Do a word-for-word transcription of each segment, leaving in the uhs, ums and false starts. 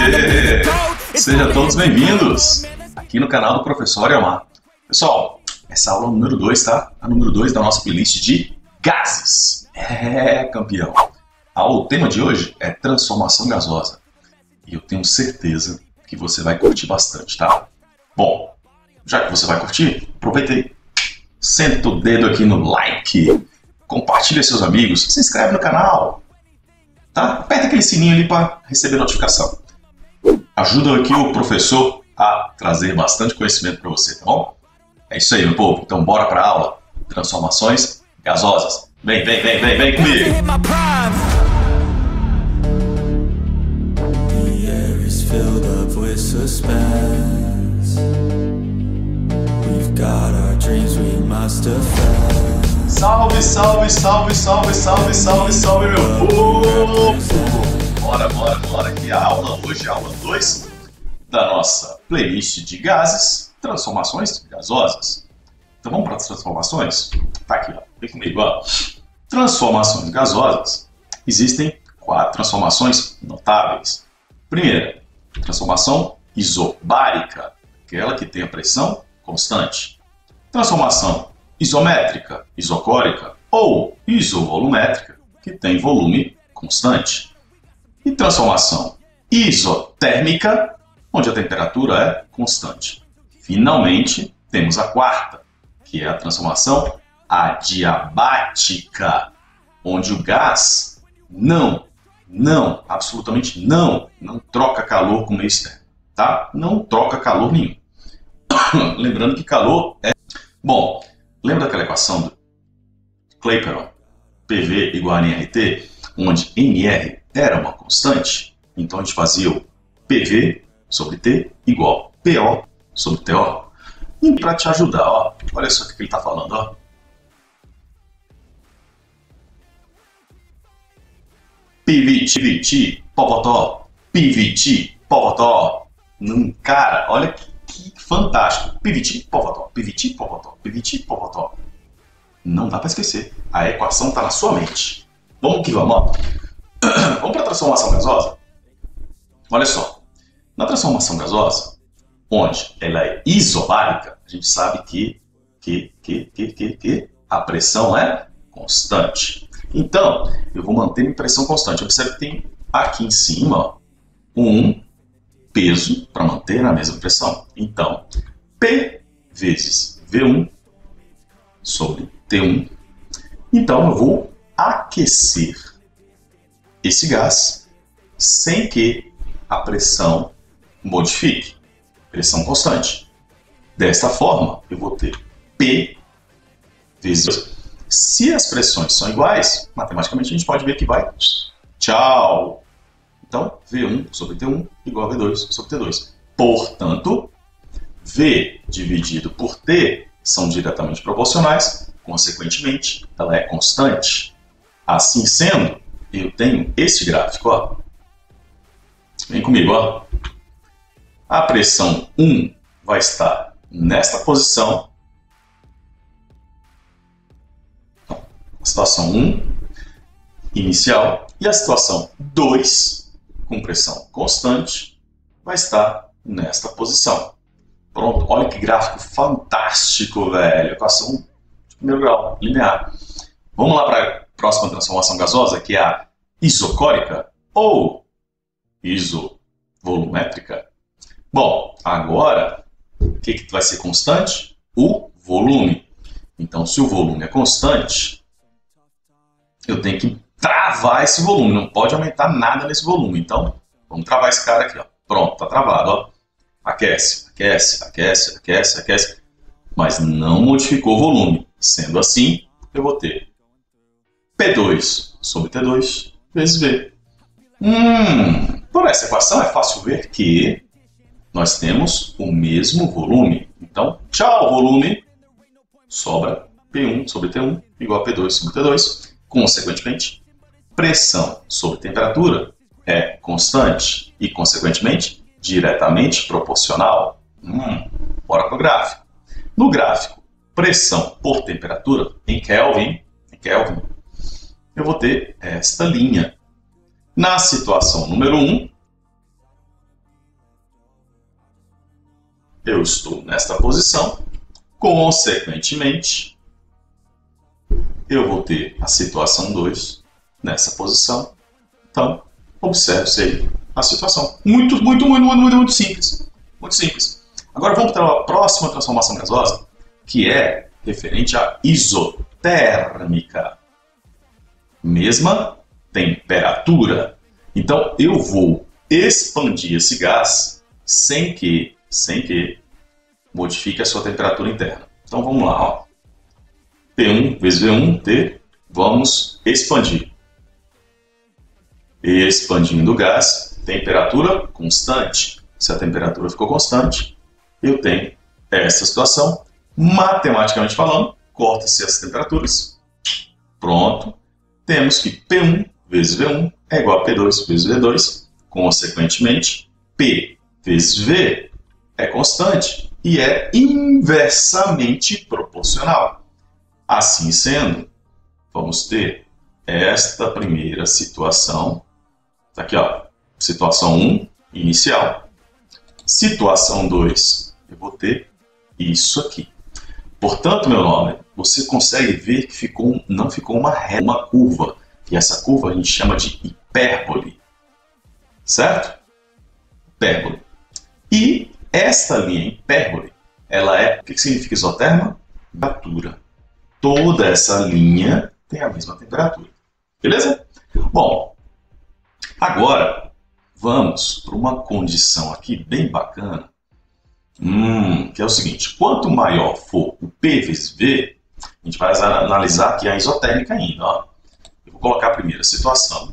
Aê! Sejam todos bem-vindos aqui no canal do Professor Ariomar. Pessoal, essa aula é a número dois, tá? A número dois da nossa playlist de gases. É, campeão. O tema de hoje é transformação gasosa. E eu tenho certeza que você vai curtir bastante, tá? Bom, já que você vai curtir, aproveita aí. Senta o dedo aqui no like. Compartilha seus amigos. Se inscreve no canal. Tá? Aperta aquele sininho ali para receber notificação. Ajuda aqui o professor a trazer bastante conhecimento para você, tá bom? É isso aí, meu povo. Então bora para a aula. Transformações gasosas. Vem, vem, vem, vem, vem comigo. Salve, salve, salve, salve, salve, salve, salve, meu povo! Bora, bora, bora aqui a aula hoje, a aula dois da nossa playlist de gases, transformações gasosas. Então vamos para as transformações? Tá aqui, ó. Vem comigo, ó. Transformações gasosas. Existem quatro transformações notáveis. Primeira, transformação isobárica, aquela que tem a pressão constante. Transformação isométrica, isocórica ou isovolumétrica, que tem volume constante. E transformação isotérmica, onde a temperatura é constante. Finalmente, temos a quarta, que é a transformação adiabática, onde o gás não, não, absolutamente não, não troca calor com o meio externo, tá? Não troca calor nenhum. Lembrando que calor é... Bom, lembra daquela equação do Clapeyron, P V igual a N R T, onde N R era uma constante? Então a gente fazia o P V sobre T igual P O sobre T O. E para te ajudar, ó, olha só o que ele está falando, ó. P V T, P V T, popotó, P V T, popotó. Hum, cara, olha que, que fantástico. P V T, popotó, P V T, popotó, P V T, popotó. Não dá para esquecer. A equação está na sua mente. Vamos que vamos, ó. Vamos para a transformação gasosa? Olha só. Na transformação gasosa, onde ela é isobárica, a gente sabe que, que, que, que, que, que a pressão é constante. Então, eu vou manter minha pressão constante. Observe que tem aqui em cima ó, um peso para manter a mesma pressão. Então, P vezes V um sobre T um. Então, eu vou aquecer esse gás sem que a pressão modifique. Pressão constante. Desta forma, eu vou ter P vezes... Se as pressões são iguais, matematicamente a gente pode ver que vai... Tchau! Então, V um sobre T um igual a V dois sobre T dois. Portanto, V dividido por T são diretamente proporcionais, consequentemente, ela é constante. Assim sendo, eu tenho este gráfico, ó. Vem comigo, ó. A pressão um vai estar nesta posição. A situação um, inicial, e a situação dois, com pressão constante, vai estar nesta posição. Pronto, olha que gráfico fantástico, velho. Equação de primeiro grau, linear. Vamos lá para a próxima transformação gasosa, que é a isocórica ou isovolumétrica. Bom, agora, o que, que vai ser constante? O volume. Então, se o volume é constante, eu tenho que travar esse volume. Não pode aumentar nada nesse volume. Então, vamos travar esse cara aqui. Ó. Pronto, está travado. Ó. Aquece, aquece, aquece, aquece, aquece. Mas não modificou o volume. Sendo assim, eu vou ter P dois sobre T dois vezes V. Hum, por essa equação é fácil ver que nós temos o mesmo volume. Então, tchau, volume. Sobra P um sobre T um igual a P dois sobre T dois. Consequentemente, pressão sobre temperatura é constante e, consequentemente, diretamente proporcional. Hum, bora para o gráfico. No gráfico, pressão por temperatura em Kelvin, em Kelvin, eu vou ter esta linha. Na situação número um, eu estou nesta posição, consequentemente, eu vou ter a situação dois nessa posição. Então, observe-se aí a situação. Muito, muito, muito, muito, muito, muito simples. Muito simples. Agora vamos para a próxima transformação gasosa, que é referente à isotérmica. Mesma temperatura. Então, eu vou expandir esse gás sem que, sem que modifique a sua temperatura interna. Então, vamos lá. Ó. P um vezes V um, T, vamos expandir. Expandindo o gás, temperatura constante. Se a temperatura ficou constante, eu tenho essa situação. Matematicamente falando, corta-se as temperaturas. Pronto. Temos que P um vezes V um é igual a P dois vezes V dois. Consequentemente, P vezes V é constante e é inversamente proporcional. Assim sendo, vamos ter esta primeira situação. Tá aqui, ó, situação um, inicial. Situação dois, eu vou ter isso aqui. Portanto, meu nome, você consegue ver que ficou, não ficou uma reta, uma curva. E essa curva a gente chama de hipérbole. Certo? Hipérbole. E esta linha hipérbole, ela é, o que significa isoterma? Temperatura. Toda essa linha tem a mesma temperatura. Beleza? Bom, agora vamos para uma condição aqui bem bacana, hum, que é o seguinte: quanto maior for o P vezes V, a gente vai analisar aqui a isotérmica ainda. Ó. Eu vou colocar a primeira situação.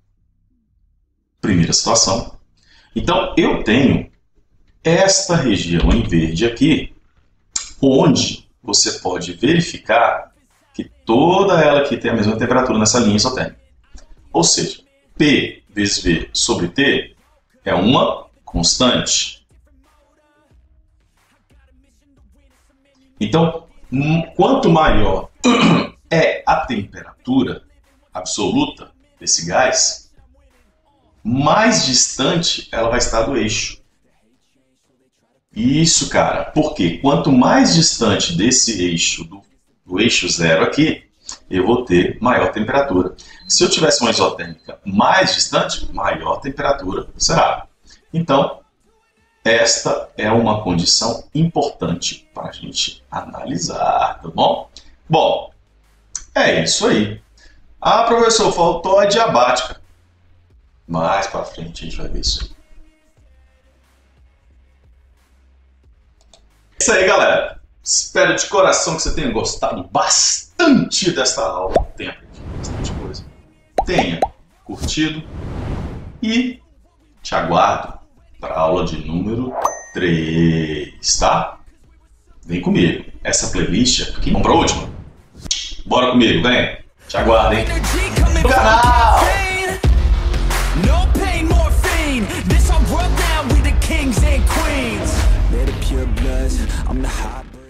Primeira situação. Então, eu tenho esta região em verde aqui, onde você pode verificar que toda ela aqui tem a mesma temperatura nessa linha isotérmica. Ou seja, P vezes V sobre T é uma constante. Então, quanto maior é a temperatura absoluta desse gás, mais distante ela vai estar do eixo. Isso, cara, porque quanto mais distante desse eixo, do, do eixo zero aqui, eu vou ter maior temperatura. Se eu tivesse uma isotérmica mais distante, maior temperatura será. Então, esta é uma condição importante para a gente analisar, tá bom? Bom, é isso aí. Ah, professor, faltou a diabática. Mais para frente a gente vai ver isso aí. É isso aí, galera. Espero de coração que você tenha gostado bastante desta aula. Tenha aprendido bastante coisa. Tenha curtido. E te aguardo para a aula de número três, tá? Vem comigo. Essa playlist aqui. Vamos para a última? Bora comigo, vem. Te aguardo, hein? No canal! Kings and queens, they're the pure bloods, I'm the hot